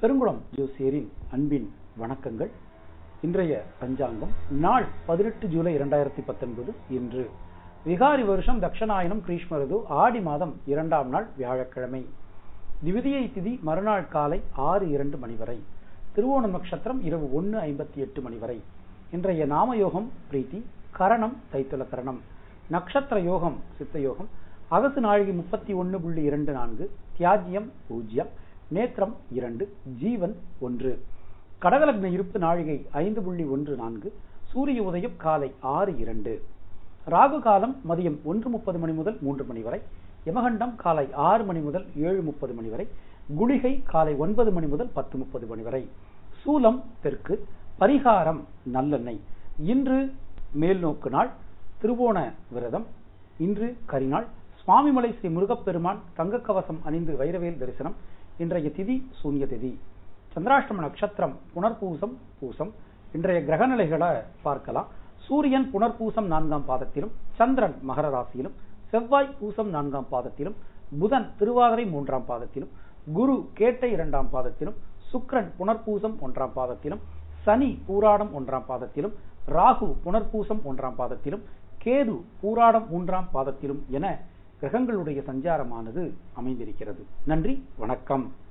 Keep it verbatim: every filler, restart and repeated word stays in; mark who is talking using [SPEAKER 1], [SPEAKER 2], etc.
[SPEAKER 1] பெருங்குளம் ஜோசியரின் அன்பின் வணக்கங்கள். இன்றைய பஞ்சாங்கம் நாள் பதினெட்டு ஜூலை இரண்டாயிரத்தி பத்தொன்பது. இன்று விகாரி வருஷம் தட்சணாயனம் கிரீஷ்ம ஆடி மாதம் இரண்டாம் நாள் வியாழக்கிழமை. திவிதியை திதி மறுநாள் காலை ஆறு இரண்டு மணி வரை. திருவோணம் நட்சத்திரம் இரவு ஒன்று ஐம்பத்தி எட்டு மணி வரை. இன்றைய நாமயோகம் பிரீத்தி, கரணம் தைத்துல கரணம், நட்சத்திர யோகம் சித்த யோகம், அகசு நாழிகை முப்பத்தி ஒன்று புள்ளி இரண்டு நான்கு, தியாஜ்யம் பூஜ்யம், நேத்திரம் இரண்டு, ஜீவன் ஒன்று. கடகலக்ன இருப்பு நாழிகை ஐந்து புள்ளி ஒன்று நான்கு, சூரிய உதயம் காலை ஆறு இரண்டு. ராகு காலம் மதியம் ஒன்று முப்பது மணி முதல் மூன்று மணி வரை. யமகண்டம் காலை ஆறு மணி முதல் ஏழு முப்பது மணி வரை. குளிகை காலை ஒன்பது மணி முதல் பத்து முப்பது மணி வரை. சூலம் தெற்கு. பரிகாரம் நல்லெண்ணெய். இன்று மேல்நோக்கு நாள், திருவோண விரதம். இன்று கரிநாள். சுவாமிமலை ஸ்ரீ முருகப்பெருமான் தங்க கவசம் அணிந்து வைரவேல் தரிசனம். இன்றைய திதி சூன்ய திதி. சந்திராஷ்டம நட்சத்திரம் புனர்பூசம் பூசம். இன்றைய கிரகநிலைகளை பார்க்கலாம். சூரியன் புனர்பூசம் நான்காம் பாதத்திலும், சந்திரன் மகர ராசியிலும், செவ்வாய் பூசம் நான்காம் பாதத்திலும், புதன் திருவாதிரை மூன்றாம் பாதத்திலும், குரு கேட்டை இரண்டாம் பாதத்திலும், சுக்கிரன் புனர்பூசம் ஒன்றாம் பாதத்திலும், சனி பூராடம் ஒன்றாம் பாதத்திலும், ராகு புனர்பூசம் ஒன்றாம் பாதத்திலும், கேது பூராடம் மூன்றாம் பாதத்திலும் என கிரகங்களுடைய சஞ்சாரமானது அமைந்திருக்கிறது. நன்றி, வணக்கம்.